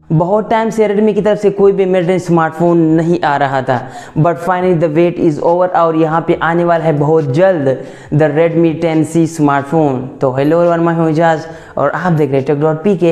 बहुत टाइम से रेडमी की तरफ से कोई भी मिड रेंज स्मार्टफोन नहीं आ रहा था, but finally the wait is over और यहाँ पे आने वाला है बहुत जल्द द रेडमी 10C स्मार्टफोन। तो हेलो एवरीवन, मैं हूं इजाज और आप देख रहे हैं टेक.pk।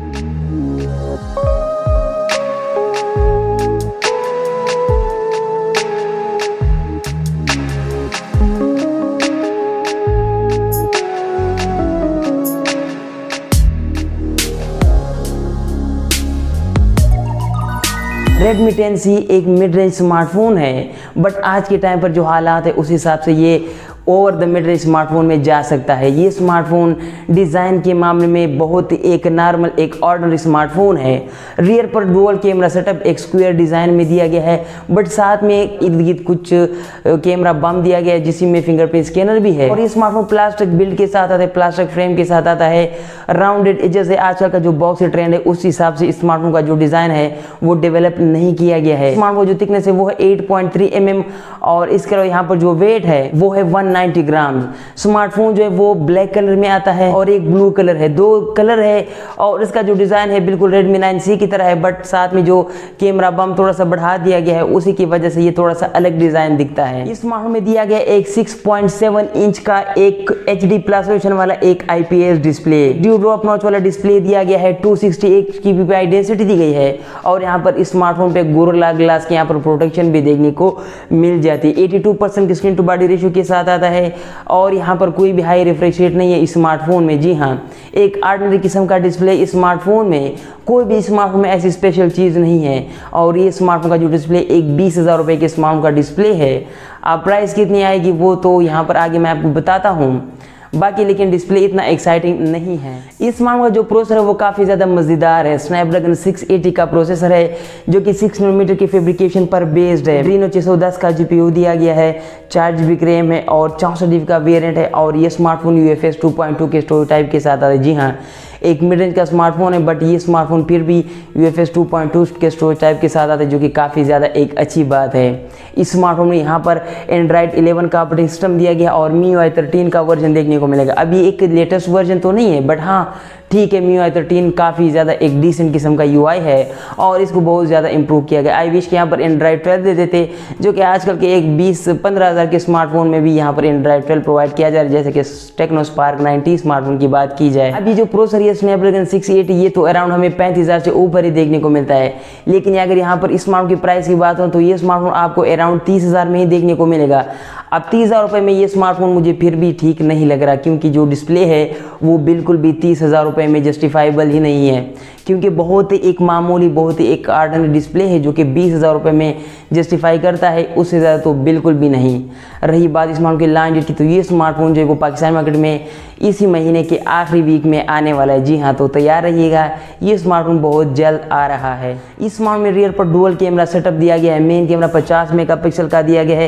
रेडमी 10C एक मिड रेंज स्मार्टफोन है, बट आज के टाइम पर जो हालात है उस हिसाब से ये over the mid range smartphone में जा सकता है। ये स्मार्टफोन डिज़ाइन के मामले में बहुत एक नॉर्मल एक ऑर्डिनरी स्मार्टफोन है। रियर पर डुअल कैमरा सेटअप एक स्क्वायर डिज़ाइन में दिया गया है, बट साथ में इर्द गिर्द कुछ कैमरा बम दिया गया है जिसमें फिंगरप्रिंट स्कैनर भी है। और ये स्मार्टफोन प्लास्टिक बिल्ड के साथ आता है, प्लास्टिक फ्रेम के साथ आता है। राउंडेड एजेस है, आजकल का जो बॉक्स ट्रेंड है उस हिसाब से स्मार्टफोन का जो डिज़ाइन है वो डेवलप नहीं किया गया है। स्मार्टफोन जो थिकनेस है वो है 8.3 mm और इसके अलावा यहाँ पर जो वेट है वो है 190 ग्राम। स्मार्टफोन जो है वो ब्लैक कलर में आता है और एक ब्लू कलर है, दो कलर है। और इसका जो डिज़ाइन है बिल्कुल रेडमी 9C की तरह है, बट साथ में जो कैमरा बम थोड़ा सा बढ़ा दिया गया है उसी की वजह से ये थोड़ा सा अलग डिज़ाइन दिखता है। इस स्मार्टफोन में दिया गया एक 6.7 इंच का एक HD प्लस रेजोल्यूशन वाला एक IPS display, dew drop notch वाला डिस्प्ले दिया गया है। 268 की PPI डेंसिटी दी गई है और यहाँ पर इस स्मार्टफोन पे गोरिल्ला ग्लास के यहाँ पर प्रोटेक्शन भी देखने को मिल जाती है। 82% की स्क्रीन टू बॉडी रेशियो के साथ आता है और यहाँ पर कोई भी हाई रिफ्रेश रेट नहीं है इस स्मार्टफोन में। जी हाँ, एक ऑर्डिनरी किस्म का डिस्प्ले इस स्मार्टफोन में, कोई भी स्मार्टफोन में ऐसी स्पेशल चीज़ नहीं है। और ये स्मार्टफोन का जो डिस्प्ले एक 20,000 रुपये के स्मार्टफोन का डिस्प्ले है। अब प्राइस कितनी आएगी वो तो यहाँ पर आगे मैं आपको बताता हूँ बाकी, लेकिन डिस्प्ले इतना एक्साइटिंग नहीं है। इस स्मार्टफोन का जो प्रोसेसर है वो काफ़ी ज़्यादा मज़ेदार है। स्नैपड्रैगन 680 का प्रोसेसर है जो कि 6 नैनोमीटर की फैब्रिकेशन पर बेस्ड है। Adreno 610 का GPU दिया गया है, 4 GB की रैम है और 64 GB का वेरिएंट है। और ये स्मार्टफोन UFS 2.2 के स्टोरेज टाइप के साथ आता है। जी हाँ, एक मिड रेंज का स्मार्टफोन है, बट ये स्मार्टफोन फिर भी UFS 2.2 के स्टोरेज टाइप के साथ आता है, जो कि काफ़ी ज़्यादा एक अच्छी बात है। इस स्मार्टफोन में यहाँ पर Android 11 का ऑपरेटिंग सिस्टम दिया गया और MIUI 13 का वर्जन देखने को मिलेगा। अभी एक लेटेस्ट वर्जन तो नहीं है, बट हाँ ठीक है, MIUI 13 काफ़ी ज़्यादा एक डिसेंट किस्म का UI है और इसको बहुत ज़्यादा इंप्रूव किया गया। आई विश के यहाँ पर Android 12 दे देते, जो कि आजकल के एक 20-15 हज़ार के स्मार्टफोन में भी यहाँ पर Android 12 प्रोवाइड किया जा रहा है, जैसे कि टेक्नो स्पार्क 90 स्मार्टफोन की बात की जाए। अभी जो प्रोसेसर है स्नैपड्रैगन 680 ये तो अराउंड हमें 35,000 से ऊपर ही देखने को मिलता है। लेकिन अगर यहाँ पर स्मार्टफोन की प्राइस की बात हो तो ये स्मार्टफोन आपको अराउंड 30,000 में ही देखने को मिलेगा। अब 30,000 रुपये में ये स्मार्टफोन मुझे फिर भी ठीक नहीं लग रहा, क्योंकि जो डिस्प्ले है वो बिल्कुल भी 30,000 रुपये में जस्टिफाइबल ही नहीं है। क्योंकि बहुत ही एक मामूली, बहुत ही एक ऑर्डिनरी डिस्प्ले है जो कि 20,000 रुपये में जस्टिफाई करता है, उससे ज़्यादा तो बिल्कुल भी नहीं। रही बात स्मार्टफोन की लॉन्च डेट की, तो ये स्मार्टफोन जो है वो पाकिस्तान मार्केट में इसी महीने के आखिरी वीक में आने वाला है। जी हाँ, तो तैयार रहिएगा, ये स्मार्टफोन बहुत जल्द आ रहा है। इस स्मार्टफोन में रियर पर डुअल कैमरा सेटअप दिया गया है। मेन कैमरा 50 मेगापिक्सल का दिया गया है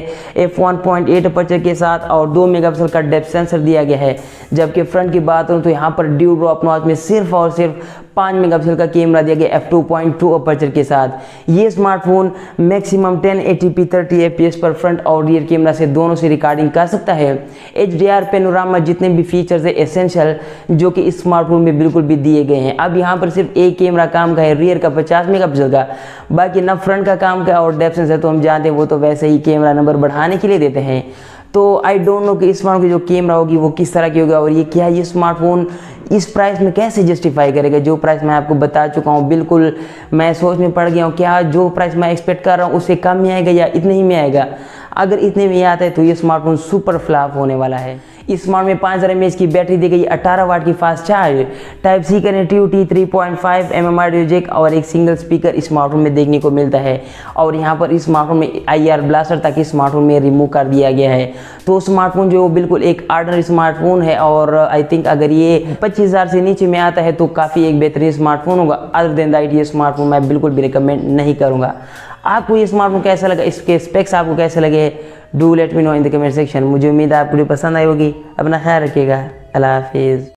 f1.8 अपर्चर के साथ और 2 मेगापिक्सल का डेप्थ सेंसर दिया गया है। जबकि फ्रंट की बात करूँ तो यहाँ पर ड्यू ड्रॉप नॉच में सिर्फ और सिर्फ 5 मेगापिक्सल का कैमरा दिया गया f2.2 अपर्चर के साथ। ये स्मार्टफोन मैक्सिमम 1080p 30 fps पर फ्रंट और रियर कैमरा से दोनों से रिकॉर्डिंग कर सकता है। HDR पैनोरामा जितने भी फीचर्स है एसेंशियल जो कि इस स्मार्टफोन में बिल्कुल भी दिए गए हैं। अब यहाँ पर सिर्फ एक कैमरा काम का है, रियर का 50 मेगापिक्सल का, बाकी ना फ्रंट का काम का और डेप्थ सेंसर तो हम जानते हैं वो तो वैसे ही कैमरा नंबर बढ़ाने के लिए देते हैं। तो आई डोंट नो कि इस स्मार्टफोन की जो कैमरा होगी वो किस तरह की होगी और ये क्या ये स्मार्टफोन इस प्राइस में कैसे जस्टिफाई करेगा। जो प्राइस मैं आपको बता चुका हूँ, बिल्कुल मैं सोच में पड़ गया हूँ, क्या जो प्राइस मैं एक्सपेक्ट कर रहा हूँ उससे कम में आएगा या इतने ही में आएगा। अगर इतने में आता है तो ये स्मार्टफोन सुपर फ्लॉप होने वाला है। इस स्मार्टफोन में 5000 mAh की बैटरी दी गई, 18 वाट की fast charge, type C connectivity, 3.5 mm audio jack और एक सिंगल स्पीकर स्मार्टफोन में देखने को मिलता है। और यहाँ पर इस स्मार्टफोन में IR ब्लास्टर ताकि स्मार्टफोन में रिमूव कर दिया गया है। तो स्मार्टफोन जो बिल्कुल एक ऑर्डिनरी स्मार्टफोन है और आई थिंक अगर ये 25,000 से नीचे में आता है तो काफ़ी एक बेहतरीन स्मार्टफोन होगा। अदर देन दैट ये स्मार्टफोन मैं बिल्कुल भी रिकमेंड नहीं करूँगा। आपको ये स्मार्टफोन कैसा लगा, इसके स्पेक्स आपको कैसे लगे, do let me know in the comment section. मुझे उम्मीद है आपको पसंद आई होगी। अपना ख्याल रखिएगा। अल्लाह हाफिज़।